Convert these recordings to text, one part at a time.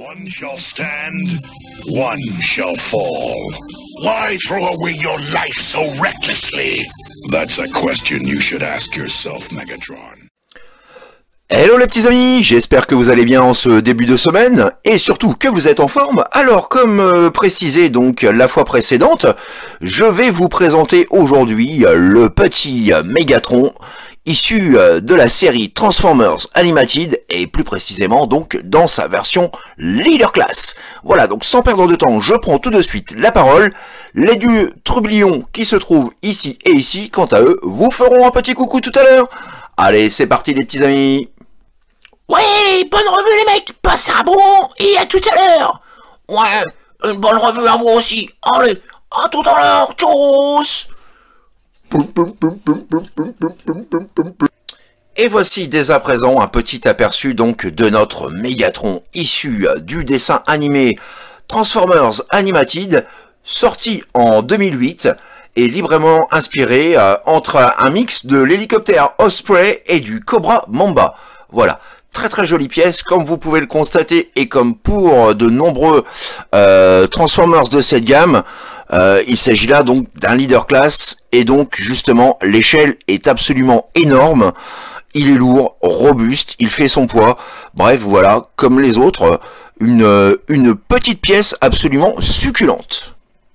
One shall stand, one shall fall. Why throw away your life so recklessly? That's a question you should ask yourself, Megatron. Hello les petits amis, j'espère que vous allez bien en ce début de semaine, et surtout que vous êtes en forme. Alors comme précisé donc la fois précédente, je vais vous présenter aujourd'hui le petit Megatron, issu de la série Transformers Animated, et plus précisément donc dans sa version Leader Class. Voilà, donc sans perdre de temps, je prends tout de suite la parole. Les deux trublions qui se trouvent ici et ici, quant à eux, vous feront un petit coucou tout à l'heure. Allez, c'est parti les petits amis. Ouais, bonne revue les mecs, passez un bon moment et à tout à l'heure. Ouais, une bonne revue à vous aussi. Allez, à tout à l'heure, tchuss. Et voici dès à présent un petit aperçu donc de notre Megatron issu du dessin animé Transformers Animated, sorti en 2008 et librement inspiré entre un mix de l'hélicoptère Osprey et du Cobra Mamba. Voilà. Très très jolie pièce, comme vous pouvez le constater, et comme pour de nombreux Transformers de cette gamme, il s'agit là donc d'un Leader Class, et donc justement l'échelle est absolument énorme, il est lourd, robuste, il fait son poids, bref voilà, comme les autres, une petite pièce absolument succulente.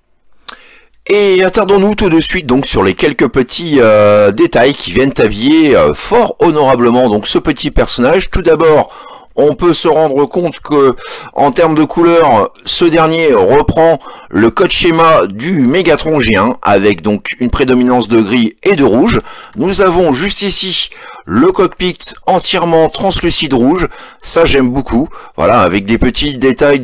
Et attardons-nous tout de suite donc sur les quelques petits détails qui viennent habiller fort honorablement donc ce petit personnage. Tout d'abord, on peut se rendre compte que en termes de couleur, ce dernier reprend le code schéma du Megatron G1 avec donc une prédominance de gris et de rouge. Nous avons juste ici le cockpit entièrement translucide rouge, ça j'aime beaucoup, voilà, avec des petits détails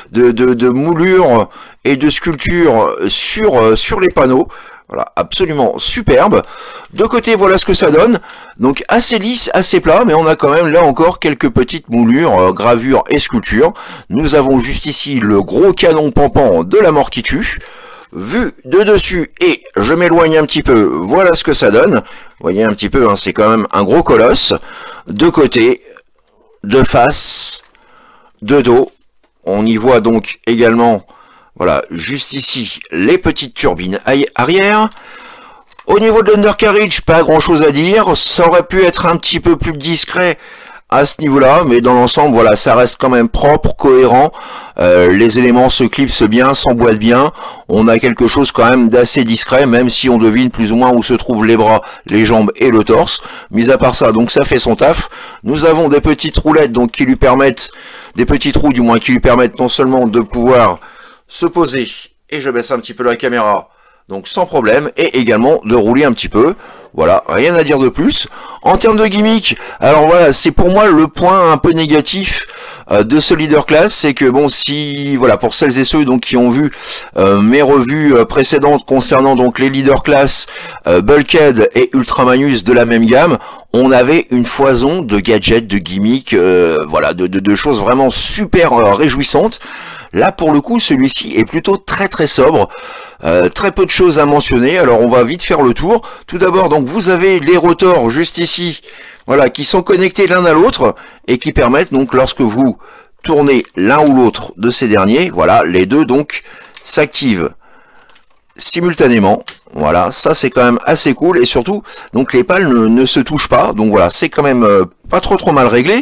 de moulure et de sculpture sur les panneaux. Voilà, absolument superbe. De côté, voilà ce que ça donne. Donc assez lisse, assez plat, mais on a quand même là encore quelques petites moulures, gravures et sculptures. Nous avons juste ici le gros canon pampant de la mort qui tue. Vu de dessus, et je m'éloigne un petit peu, voilà ce que ça donne. Vous voyez un petit peu, hein, c'est quand même un gros colosse. De côté, de face, de dos. On y voit donc également... Voilà, juste ici, les petites turbines arrière. Au niveau de l'undercarriage, pas grand chose à dire. Ça aurait pu être un petit peu plus discret à ce niveau-là, mais dans l'ensemble, voilà, ça reste quand même propre, cohérent. Les éléments se clipsent bien, s'emboîtent bien. On a quelque chose quand même d'assez discret, même si on devine plus ou moins où se trouvent les bras, les jambes et le torse. Mis à part ça, donc ça fait son taf. Nous avons des petites roulettes, donc qui lui permettent, des petits trous du moins, qui lui permettent non seulement de pouvoir se poser, et je baisse un petit peu la caméra, donc sans problème, et également de rouler un petit peu. Voilà, rien à dire de plus. En termes de gimmick, alors voilà, c'est pour moi le point un peu négatif de ce Leader Class, c'est que bon, si voilà, pour celles et ceux donc qui ont vu mes revues précédentes concernant donc les Leader Class, Bulkhead et Ultramanus de la même gamme, on avait une foison de gadgets, de gimmicks, voilà, de choses vraiment super réjouissantes. Là, pour le coup, celui-ci est plutôt très très sobre. Très peu de choses à mentionner, alors on va vite faire le tour. Tout d'abord, donc vous avez les rotors juste ici, voilà, qui sont connectés l'un à l'autre et qui permettent donc lorsque vous tournez l'un ou l'autre de ces derniers, voilà, les deux donc s'activent simultanément. Voilà, ça c'est quand même assez cool, et surtout donc les pales ne se touchent pas, donc voilà, c'est quand même pas trop mal réglé.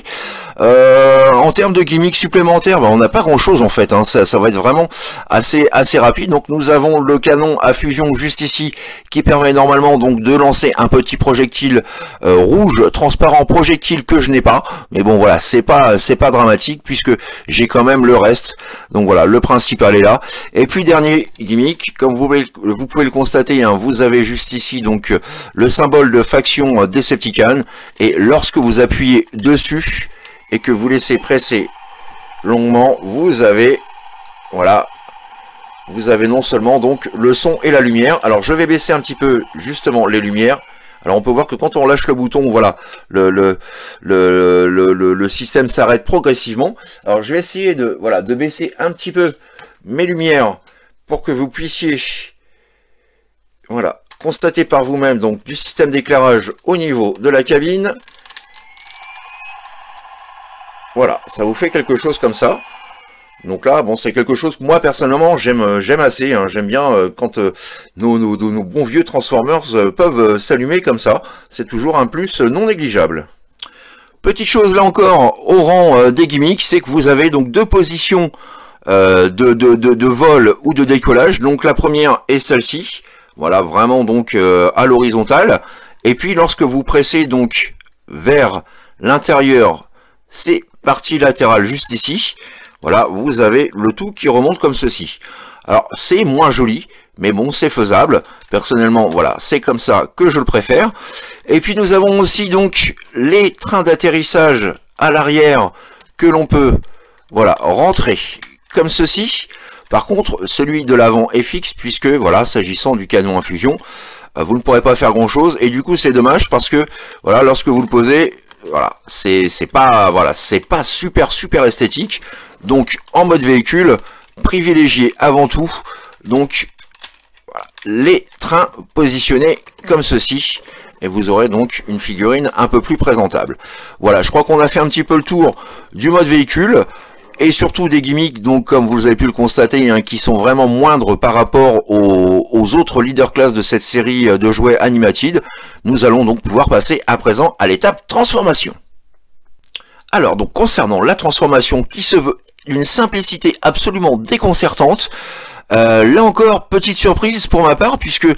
En termes de gimmicks supplémentaires, on n'a pas grand chose en fait, hein. Ça va être vraiment assez rapide. Donc nous avons le canon à fusion juste ici qui permet normalement donc de lancer un petit projectile rouge transparent, projectile que je n'ai pas, mais bon voilà, c'est pas dramatique puisque j'ai quand même le reste. Donc voilà, le principal est là. Et puis dernier gimmick, comme vous pouvez le constater, hein, vous avez juste ici donc le symbole de faction Decepticon, et lorsque vous appuyez dessus et que vous laissez presser longuement, vous avez, voilà, vous avez non seulement donc le son et la lumière. Alors je vais baisser un petit peu justement les lumières. Alors on peut voir que quand on lâche le bouton, voilà, le système s'arrête progressivement. Alors je vais essayer de, voilà, de baisser un petit peu mes lumières pour que vous puissiez, voilà, constater par vous-même donc du système d'éclairage au niveau de la cabine. Voilà, ça vous fait quelque chose comme ça. Donc là, bon, c'est quelque chose que moi personnellement j'aime assez. Hein. J'aime bien quand nos bons vieux Transformers peuvent s'allumer comme ça. C'est toujours un plus non négligeable. Petite chose là encore au rang des gimmicks, c'est que vous avez donc 2 positions de vol ou de décollage. Donc la première est celle-ci. Voilà, vraiment donc à l'horizontale. Et puis lorsque vous pressez donc vers l'intérieur, ces parties latérales juste ici. Voilà, vous avez le tout qui remonte comme ceci. Alors, c'est moins joli, mais bon, c'est faisable. Personnellement, voilà, c'est comme ça que je le préfère. Et puis, nous avons aussi donc les trains d'atterrissage à l'arrière que l'on peut, voilà, rentrer comme ceci. Par contre, celui de l'avant est fixe puisque, voilà, s'agissant du canon infusion, vous ne pourrez pas faire grand-chose. Et du coup, c'est dommage parce que, voilà, lorsque vous le posez, voilà, c'est pas super esthétique. Donc en mode véhicule, privilégié avant tout donc voilà, les trains positionnés comme ceci, et vous aurez donc une figurine un peu plus présentable. Voilà, je crois qu'on a fait un petit peu le tour du mode véhicule et surtout des gimmicks, donc comme vous avez pu le constater, hein, qui sont vraiment moindres par rapport aux autres leader class de cette série de jouets Animated. Nous allons donc pouvoir passer à présent à l'étape transformation. Alors donc concernant la transformation qui se veut d'une simplicité absolument déconcertante, là encore, petite surprise pour ma part, puisque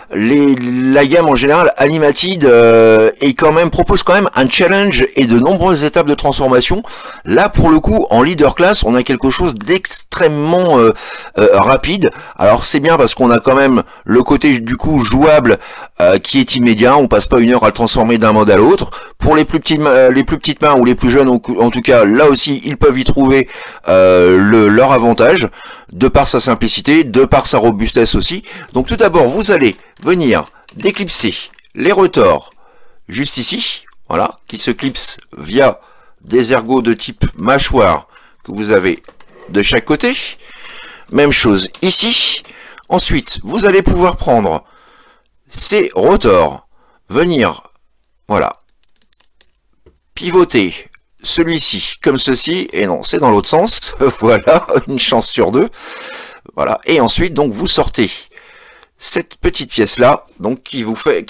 la gamme en général Animated propose quand même un challenge et de nombreuses étapes de transformation. Là, pour le coup, en leader class, on a quelque chose d'extrêmement rapide. Alors c'est bien parce qu'on a quand même le côté du coup jouable qui est immédiat. On passe pas 1 heure à le transformer d'un mode à l'autre. Pour les plus petites mains ou les plus jeunes, en tout cas, là aussi, ils peuvent y trouver leur avantage, de par sa simplicité, de par sa robustesse aussi. Donc tout d'abord, vous allez venir déclipser les rotors juste ici, voilà, qui se clipsent via des ergots de type mâchoire que vous avez de chaque côté. Même chose ici. Ensuite, vous allez pouvoir prendre ces rotors, venir, voilà, pivoter celui-ci comme ceci, et non, c'est dans l'autre sens, voilà, une chance sur 2, voilà, et ensuite, donc, vous sortez cette petite pièce-là, donc, qui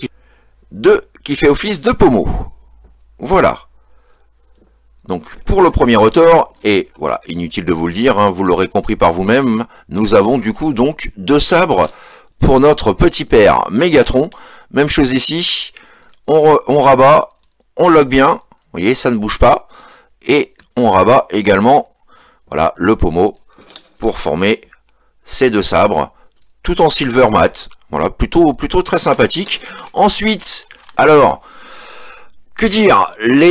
fait office de pommeau, voilà. Donc, pour le premier rotor, et voilà, inutile de vous le dire, hein, vous l'aurez compris par vous-même, nous avons du coup, donc, 2 sabres pour notre petit père Mégatron. Même chose ici, on rabat, on lock bien, vous voyez, ça ne bouge pas. Et on rabat également, voilà, le pommeau pour former ces 2 sabres, tout en silver mat. Voilà, plutôt très sympathique. Ensuite, alors, que dire,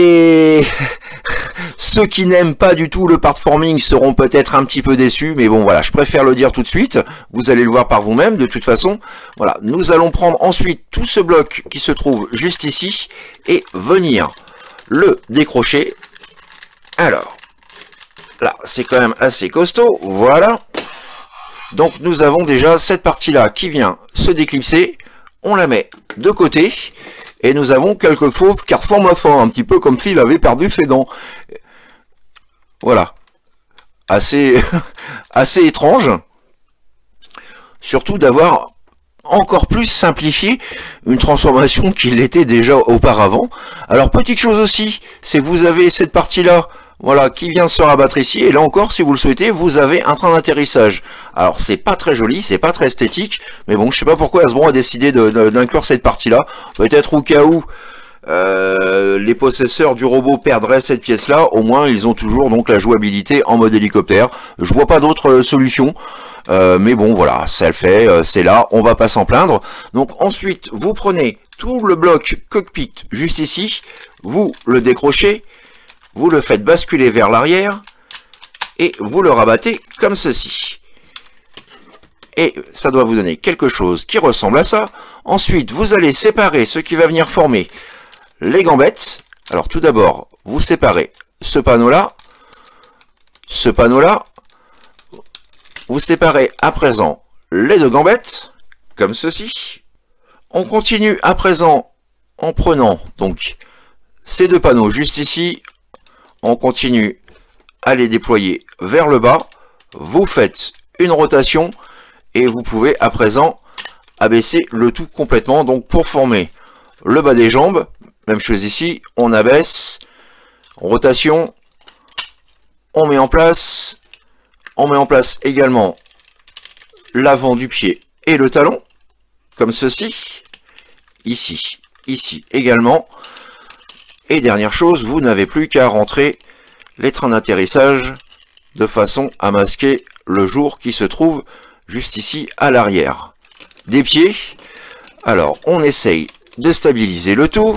ceux qui n'aiment pas du tout le platforming seront peut-être un petit peu déçus, mais bon, voilà, je préfère le dire tout de suite. Vous allez le voir par vous-même, de toute façon. Voilà, nous allons prendre ensuite tout ce bloc qui se trouve juste ici et venir le décrocher. Alors, là, c'est quand même assez costaud, voilà. Donc, nous avons déjà cette partie-là qui vient se déclipser. On la met de côté. Et nous avons quelque chose qui ressemble à ça, un petit peu comme s'il avait perdu ses dents. Voilà. Assez étrange. Surtout d'avoir encore plus simplifié une transformation qu'il était déjà auparavant. Alors, petite chose aussi, c'est que vous avez cette partie-là, voilà, qui vient se rabattre ici, et là encore, si vous le souhaitez, vous avez un train d'atterrissage. Alors, c'est pas très joli, c'est pas très esthétique, mais bon, je sais pas pourquoi Hasbro a décidé d'inclure cette partie-là. Peut-être au cas où les possesseurs du robot perdraient cette pièce-là, au moins, ils ont toujours donc la jouabilité en mode hélicoptère. Je vois pas d'autre solution. Mais bon, voilà, ça le fait, c'est là, on va pas s'en plaindre. Donc ensuite, vous prenez tout le bloc cockpit juste ici, vous le décrochez, vous le faites basculer vers l'arrière, et vous le rabattez comme ceci. Et ça doit vous donner quelque chose qui ressemble à ça. Ensuite, vous allez séparer ce qui va venir former les gambettes. Alors tout d'abord, vous séparez ce panneau-là, vous séparez à présent les 2 gambettes, comme ceci. On continue à présent en prenant donc ces 2 panneaux juste ici. On continue à les déployer vers le bas. vous faites une rotation et vous pouvez à présent abaisser le tout complètement. Donc pour former le bas des jambes, même chose ici, on abaisse, rotation, on met en place également l'avant du pied et le talon, comme ceci, ici également. Et dernière chose, vous n'avez plus qu'à rentrer les trains d'atterrissage de façon à masquer le jour qui se trouve juste ici à l'arrière des pieds. Alors on essaye de stabiliser le tout.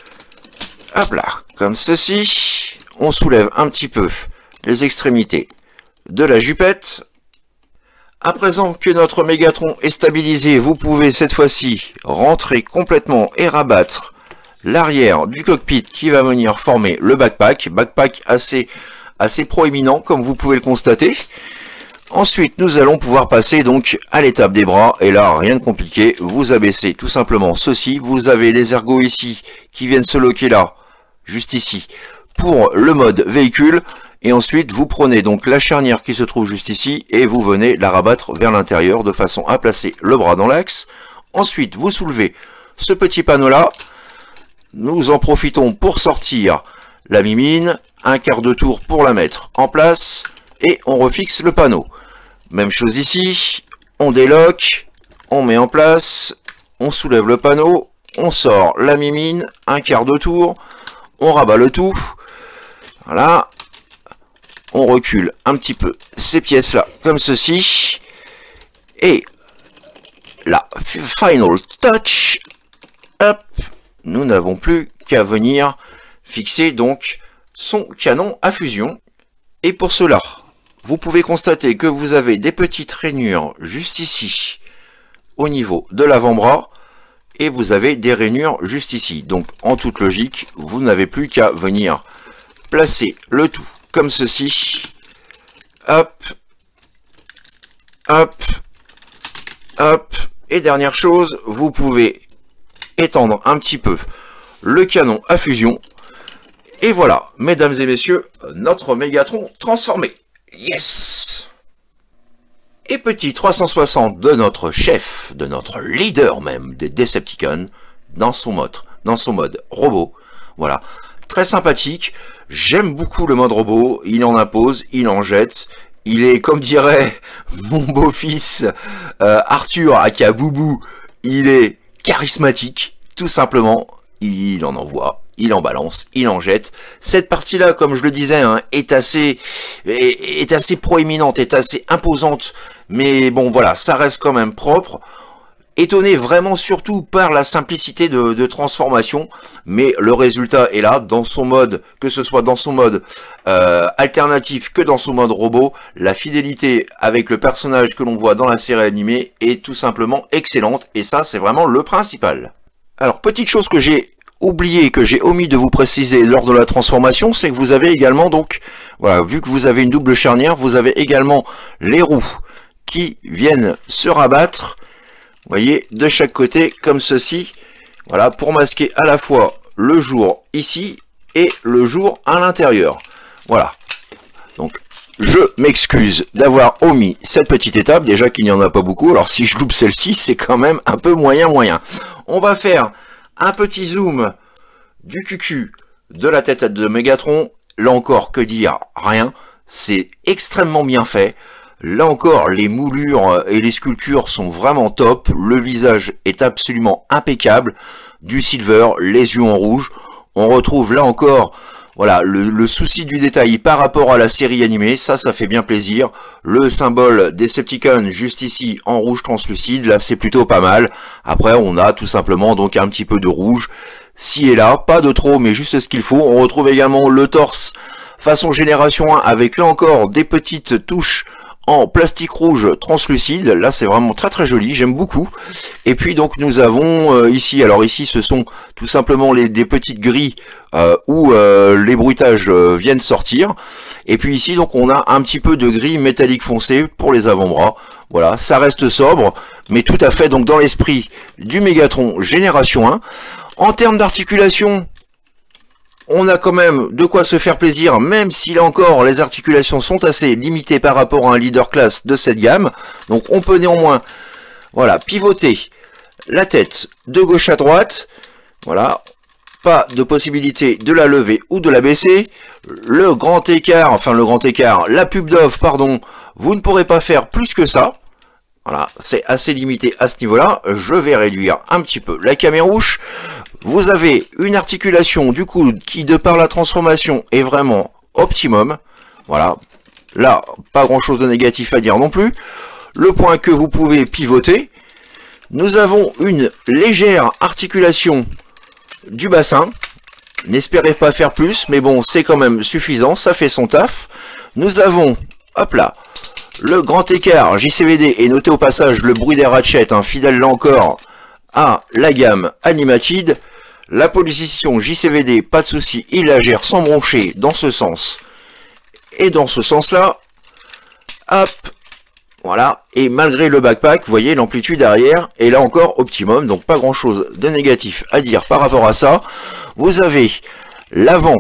Hop là, comme ceci. On soulève un petit peu les extrémités de la jupette. À présent que notre Mégatron est stabilisé, vous pouvez cette fois-ci rentrer complètement et rabattre l'arrière du cockpit qui va venir former le backpack. Backpack assez proéminent comme vous pouvez le constater. Ensuite, nous allons pouvoir passer donc à l'étape des bras. Et là, rien de compliqué. Vous abaissez tout simplement ceci. Vous avez les ergots ici qui viennent se loquer là, juste ici, pour le mode véhicule. Et ensuite, vous prenez donc la charnière qui se trouve juste ici et vous venez la rabattre vers l'intérieur de façon à placer le bras dans l'axe. Ensuite, vous soulevez ce petit panneau-là. Nous en profitons pour sortir la mimine, un quart de tour pour la mettre en place et on refixe le panneau. Même chose ici, on déloque, on met en place, on soulève le panneau, on sort la mimine, un quart de tour, on rabat le tout. Voilà. On recule un petit peu ces pièces-là, comme ceci. Et la final touch, hop, nous n'avons plus qu'à venir fixer donc son canon à fusion. Et pour cela, vous pouvez constater que vous avez des petites rainures juste ici, au niveau de l'avant-bras. Et vous avez des rainures juste ici. Donc, en toute logique, vous n'avez plus qu'à venir placer le tout comme ceci, hop, hop, hop, et dernière chose, vous pouvez étendre un petit peu le canon à fusion, et voilà, mesdames et messieurs, notre Mégatron transformé, yes! Et petit 360 de notre chef, de notre leader même des Decepticons, dans son mode robot, voilà, très sympathique. J'aime beaucoup le mode robot, il en impose, il en jette, il est, comme dirait mon beau-fils Arthur aka Boubou, il est charismatique, tout simplement, il en envoie, il en balance, il en jette. Cette partie-là, comme je le disais, hein, est assez proéminente, est assez imposante, mais bon voilà, ça reste quand même propre. Étonné vraiment surtout par la simplicité de transformation, mais le résultat est là, dans son mode, que ce soit dans son mode alternatif que dans son mode robot, la fidélité avec le personnage que l'on voit dans la série animée est tout simplement excellente, et ça c'est vraiment le principal. Alors petite chose que j'ai oublié, que j'ai omis de vous préciser lors de la transformation, c'est que vous avez également donc, voilà, vu que vous avez une double charnière, vous avez également les roues qui viennent se rabattre, vous voyez, de chaque côté, comme ceci, voilà, pour masquer à la fois le jour ici et le jour à l'intérieur. Voilà. Donc, je m'excuse d'avoir omis cette petite étape, déjà qu'il n'y en a pas beaucoup, alors si je loupe celle-ci, c'est quand même un peu moyen. On va faire un petit zoom du cucu de la tête de Mégatron, là encore, que dire, rien, c'est extrêmement bien fait. Là encore, les moulures et les sculptures sont vraiment top. Le visage est absolument impeccable. Du silver, les yeux en rouge. On retrouve là encore, voilà, le souci du détail par rapport à la série animée. Ça fait bien plaisir. Le symbole des Decepticons juste ici en rouge translucide. Là, c'est plutôt pas mal. Après, on a tout simplement donc un petit peu de rouge. Ci et là, pas de trop, mais juste ce qu'il faut. On retrouve également le torse façon génération 1 avec là encore des petites touches en plastique rouge translucide. Là c'est vraiment très joli, j'aime beaucoup. Et puis donc nous avons ici, alors ici ce sont tout simplement des petites grilles où les bruitages viennent sortir. Et puis ici donc on a un petit peu de gris métallique foncé pour les avant-bras. Voilà, ça reste sobre, mais tout à fait donc dans l'esprit du Mégatron Génération 1. En termes d'articulation, on a quand même de quoi se faire plaisir, même si là encore les articulations sont assez limitées par rapport à un leader class de cette gamme. Donc on peut néanmoins, voilà, pivoter la tête de gauche à droite. Voilà, pas de possibilité de la lever ou de la baisser. Le grand écart, enfin le grand écart, la pub d'off, pardon, vous ne pourrez pas faire plus que ça. Voilà, c'est assez limité à ce niveau-là. Je vais réduire un petit peu la camérouche. Vous avez une articulation du coude qui, de par la transformation, est vraiment optimum. Voilà, là, pas grand-chose de négatif à dire non plus. Le point que vous pouvez pivoter. Nous avons une légère articulation du bassin. N'espérez pas faire plus, mais bon, c'est quand même suffisant, ça fait son taf. Nous avons, hop là, le grand écart JCVD, et notez au passage le bruit des ratchets, hein, fidèle là encore à la gamme Animated. La position JCVD, pas de souci, il la gère sans broncher dans ce sens et dans ce sens-là. Hop, voilà, et malgré le backpack, vous voyez l'amplitude arrière est là encore optimum, donc pas grand-chose de négatif à dire par rapport à ça. Vous avez l'avant,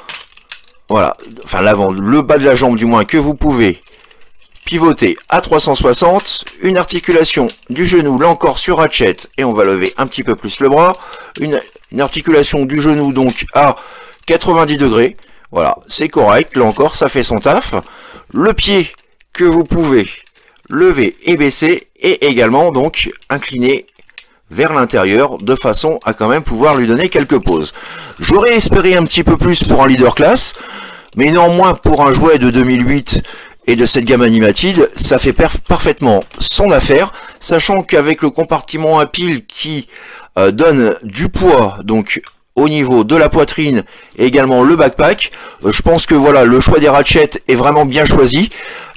voilà, enfin l'avant, le bas de la jambe du moins, que vous pouvez pivoter à 360, une articulation du genou, là encore sur ratchet, et on va lever un petit peu plus le bras, une articulation du genou donc à 90 degrés, voilà, c'est correct, là encore ça fait son taf. Le pied que vous pouvez lever et baisser, et également donc incliner vers l'intérieur, de façon à quand même pouvoir lui donner quelques pauses. J'aurais espéré un petit peu plus pour un leader class, mais néanmoins pour un jouet de 2008 et de cette gamme Animated, ça fait parfaitement son affaire, sachant qu'avec le compartiment à pile qui donne du poids donc au niveau de la poitrine et également le backpack, je pense que voilà, le choix des ratchets est vraiment bien choisi.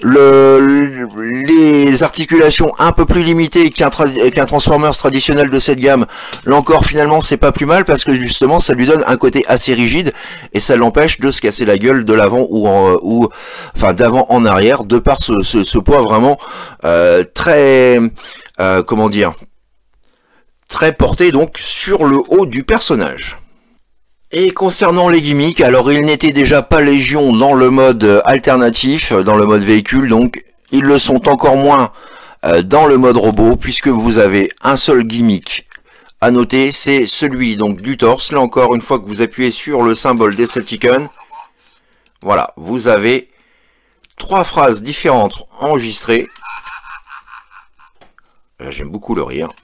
Les articulations un peu plus limitées qu'un Transformers traditionnel de cette gamme, là encore finalement c'est pas plus mal, parce que justement ça lui donne un côté assez rigide et ça l'empêche de se casser la gueule de l'avant ou enfin d'avant en arrière, de par ce poids vraiment très comment dire, très porté donc sur le haut du personnage. Et concernant les gimmicks, alors ils n'étaient déjà pas légion dans le mode alternatif, dans le mode véhicule, donc ils le sont encore moins dans le mode robot, puisque vous avez un seul gimmick à noter, c'est celui donc du torse. Là encore, une fois que vous appuyez sur le symbole Decepticon, voilà, vous avez 3 phrases différentes enregistrées. Là, j'aime beaucoup le rire.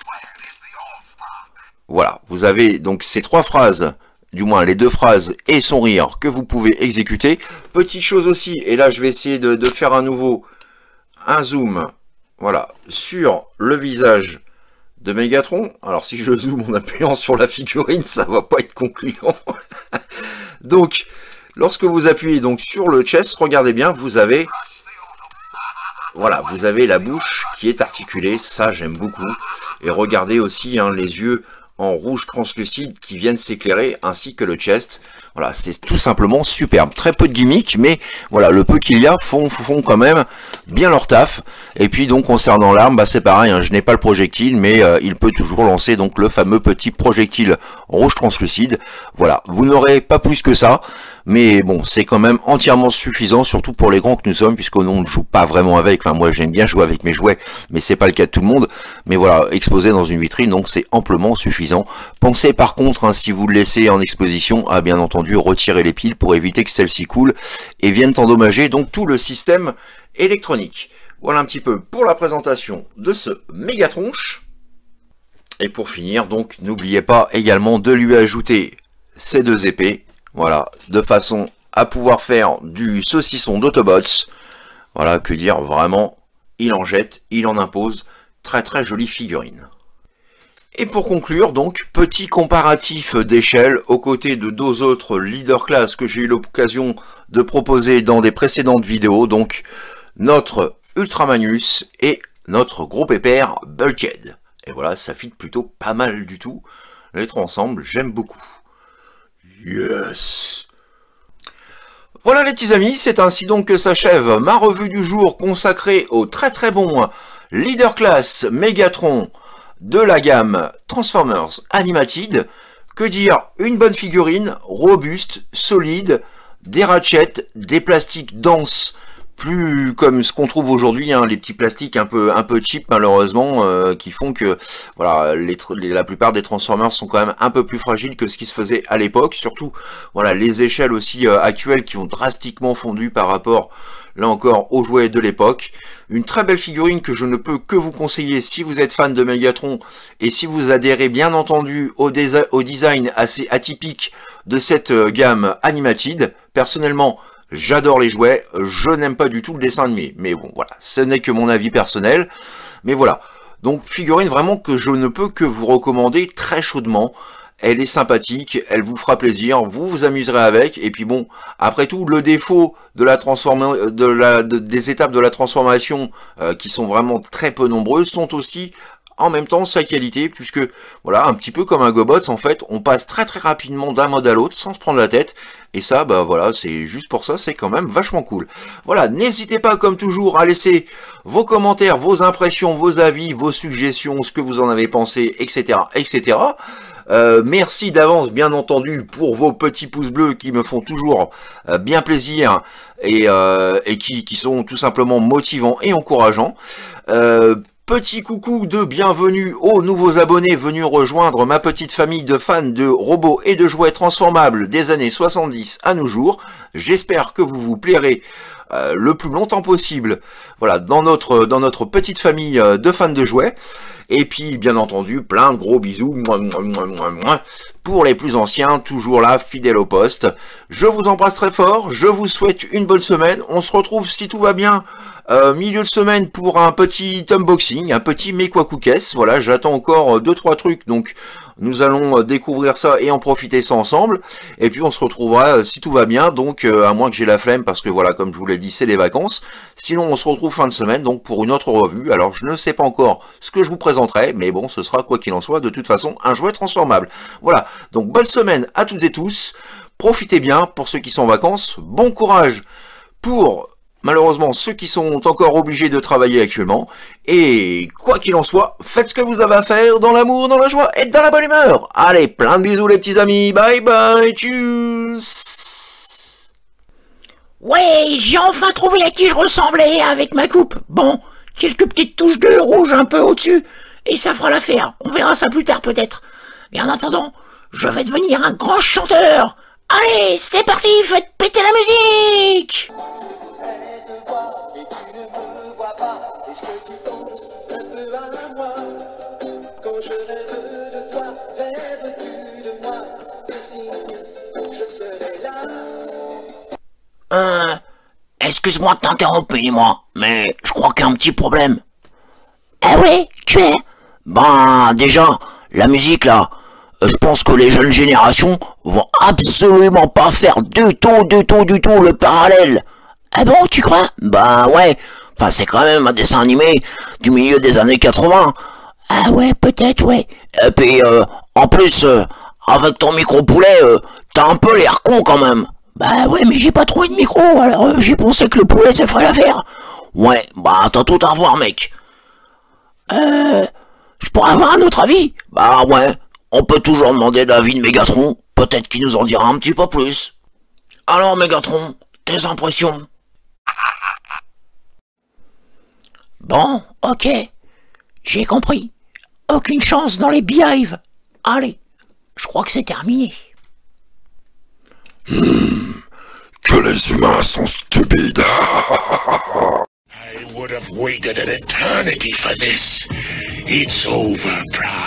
Voilà, vous avez donc ces 3 phrases, du moins les 2 phrases et son rire, que vous pouvez exécuter. Petite chose aussi, et là je vais essayer de faire à nouveau un zoom, voilà, sur le visage de Megatron. Alors si je zoome en appuyant sur la figurine, ça va pas être concluant. Donc, lorsque vous appuyez donc sur le chest, regardez bien, vous avez, voilà, vous avez la bouche qui est articulée, ça j'aime beaucoup. Et regardez aussi hein, les yeux en rouge translucide qui viennent s'éclairer, ainsi que le chest. Voilà, c'est tout simplement superbe. Très peu de gimmicks, mais voilà, le peu qu'il y a font quand même bien leur taf. Et puis donc concernant l'arme, bah c'est pareil, hein, je n'ai pas le projectile, mais il peut toujours lancer donc le fameux petit projectile rouge translucide. Voilà, vous n'aurez pas plus que ça, mais bon, c'est quand même entièrement suffisant, surtout pour les grands que nous sommes, puisqu'on ne joue pas vraiment avec. Enfin, moi j'aime bien jouer avec mes jouets, mais c'est pas le cas de tout le monde. Mais voilà, exposé dans une vitrine, donc c'est amplement suffisant. Pensez par contre, hein, si vous le laissez en exposition, à bien entendu retirer les piles pour éviter que celles-ci coulent et viennent endommager donc tout le système électronique. Voilà un petit peu pour la présentation de ce Mégatronche. Et pour finir, donc n'oubliez pas également de lui ajouter ces 2 épées, voilà, de façon à pouvoir faire du saucisson d'Autobots. Voilà, que dire, vraiment, il en jette, il en impose, très très jolie figurine. Et pour conclure, donc, petit comparatif d'échelle aux côtés de 2 autres leader class que j'ai eu l'occasion de proposer dans des précédentes vidéos, donc notre Ultramanus et notre gros pépère Bulkhead. Et voilà, ça fit plutôt pas mal du tout. Les 3 ensemble, j'aime beaucoup. Yes! Voilà les petits amis, c'est ainsi donc que s'achève ma revue du jour consacrée au très très bon leader class Megatron de la gamme Transformers Animated, Que dire? Une bonne figurine, robuste, solide, des ratchets, des plastiques denses, plus comme ce qu'on trouve aujourd'hui, hein, les petits plastiques un peu cheap malheureusement, qui font que voilà, la plupart des Transformers sont quand même un peu plus fragiles que ce qui se faisait à l'époque. Surtout, voilà, les échelles aussi actuelles qui ont drastiquement fondu par rapport, là encore, aux jouets de l'époque. Une très belle figurine que je ne peux que vous conseiller si vous êtes fan de Megatron et si vous adhérez bien entendu au design assez atypique de cette gamme Animated. Personnellement, j'adore les jouets, je n'aime pas du tout le dessin animé, mais bon voilà, ce n'est que mon avis personnel, mais voilà. Donc figurine vraiment que je ne peux que vous recommander très chaudement. Elle est sympathique, elle vous fera plaisir, vous vous amuserez avec, et puis bon, après tout, le défaut de la des étapes de la transformation, qui sont vraiment très peu nombreuses, sont aussi en même temps sa qualité, puisque voilà, un petit peu comme un GoBots, en fait, on passe très très rapidement d'un mode à l'autre sans se prendre la tête, et ça, bah voilà, c'est juste pour ça, c'est quand même vachement cool. Voilà, n'hésitez pas comme toujours à laisser vos commentaires, vos impressions, vos avis, vos suggestions, ce que vous en avez pensé, etc., etc. Merci d'avance, bien entendu, pour vos petits pouces bleus qui me font toujours bien plaisir et qui sont tout simplement motivants et encourageants. Petit coucou de bienvenue aux nouveaux abonnés venus rejoindre ma petite famille de fans de robots et de jouets transformables des années 70 à nos jours. J'espère que vous vous plairez le plus longtemps possible, voilà, dans notre petite famille de fans de jouets. Et puis, bien entendu, plein de gros bisous pour les plus anciens, toujours là, fidèles au poste. Je vous embrasse très fort, je vous souhaite une bonne semaine. On se retrouve, si tout va bien, milieu de semaine pour un petit unboxing, un petit Mekwaku-Kess. Voilà, j'attends encore 2-3 trucs, donc nous allons découvrir ça et en profiter ça ensemble. Et puis on se retrouvera, si tout va bien, donc à moins que j'ai la flemme, parce que voilà, comme je vous l'ai dit, c'est les vacances. Sinon, on se retrouve fin de semaine, donc pour une autre revue. Alors, je ne sais pas encore ce que je vous présenterai, mais bon, ce sera, quoi qu'il en soit, de toute façon, un jouet transformable. Voilà, donc bonne semaine à toutes et tous. Profitez bien pour ceux qui sont en vacances. Bon courage pour, malheureusement, ceux qui sont encore obligés de travailler actuellement. Et quoi qu'il en soit, faites ce que vous avez à faire dans l'amour, dans la joie et dans la bonne humeur. Allez, plein de bisous les petits amis. Bye bye, tchuss. Ouais, j'ai enfin trouvé à qui je ressemblais avec ma coupe. Bon, quelques petites touches de rouge un peu au-dessus, et ça fera l'affaire. On verra ça plus tard peut-être. Mais en attendant, je vais devenir un grand chanteur. Allez, c'est parti, faites péter la musique. Elle te voit et tu ne me vois pas. Est-ce que tu penses un peu à moi? Quand je rêve de toi, rêves-tu de moi? Et sinon, je serai là. Excuse-moi de t'interrompre, moi, mais je crois qu'il y a un petit problème. Ah ouais, tu es? Ben, déjà, la musique là, je pense que les jeunes générations vont absolument pas faire du tout le parallèle. Ah bon, tu crois? Ben ouais, enfin c'est quand même un dessin animé du milieu des années 80. Ah ouais, peut-être, ouais. Et puis, en plus, avec ton micro-poulet, t'as un peu l'air con quand même. Bah ouais, mais j'ai pas trouvé de micro, alors j'ai pensé que le poulet ça ferait l'affaire. Ouais, bah t'as tout à revoir, mec. Je pourrais avoir un autre avis? Bah ouais, on peut toujours demander l'avis de Megatron, peut-être qu'il nous en dira un petit peu plus. Alors Megatron, tes impressions? Bon, ok, j'ai compris. Aucune chance dans les Beehive. Allez, je crois que c'est terminé. Que les humains sont stupides. I would have waited an eternity for this. It's over, Prime.